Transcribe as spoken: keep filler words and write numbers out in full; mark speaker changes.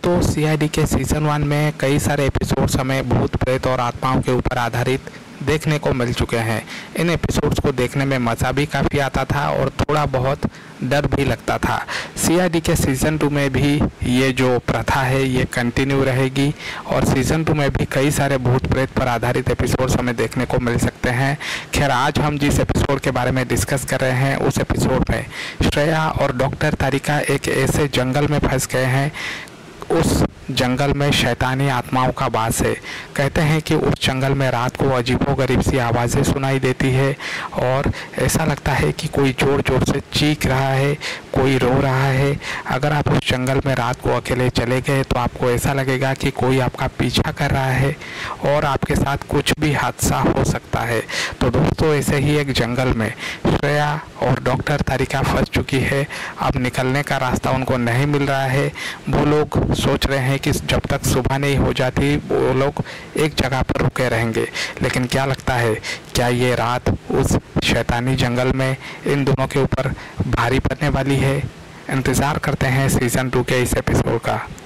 Speaker 1: दोस्तों, सीआईडी के season one में कई सारे एपिसोड्स हमें भूत प्रेत और आत्माओं के ऊपर आधारित देखने को मिल चुके हैं। इन एपिसोड्स को देखने में मज़ा भी काफ़ी आता था और थोड़ा बहुत डर भी लगता था। सीआईडी के सीज़न टू में भी ये जो प्रथा है ये कंटिन्यू रहेगी और सीज़न टू में भी कई सारे भूत प्रेत पर आधारित एपिसोड्स हमें देखने को मिल सकते हैं। खैर, आज हम जिस एपिसोड के बारे में डिस्कस कर रहे हैं उस एपिसोड में श्रेया और डॉक्टर तारिका एक ऐसे जंगल में फंस गए हैं। उस जंगल में शैतानी आत्माओं का वास है। कहते हैं कि उस जंगल में रात को अजीबोगरीब सी आवाज़ें सुनाई देती है और ऐसा लगता है कि कोई ज़ोर ज़ोर से चीख रहा है, कोई रो रहा है। अगर आप उस जंगल में रात को अकेले चले गए तो आपको ऐसा लगेगा कि कोई आपका पीछा कर रहा है और आपके साथ कुछ भी हादसा हो सकता है। तो दोस्तों, ऐसे ही एक जंगल में श्रेया और डॉक्टर तारिका फंस चुकी है। अब निकलने का रास्ता उनको नहीं मिल रहा है। वो लोग सोच रहे हैं कि जब तक सुबह नहीं हो जाती वो लोग एक जगह पर रुके रहेंगे। लेकिन क्या लगता है, क्या ये रात उस शैतानी जंगल में इन दोनों के ऊपर भारी पड़ने वाली है? इंतज़ार करते हैं सीज़न टू के इस एपिसोड का।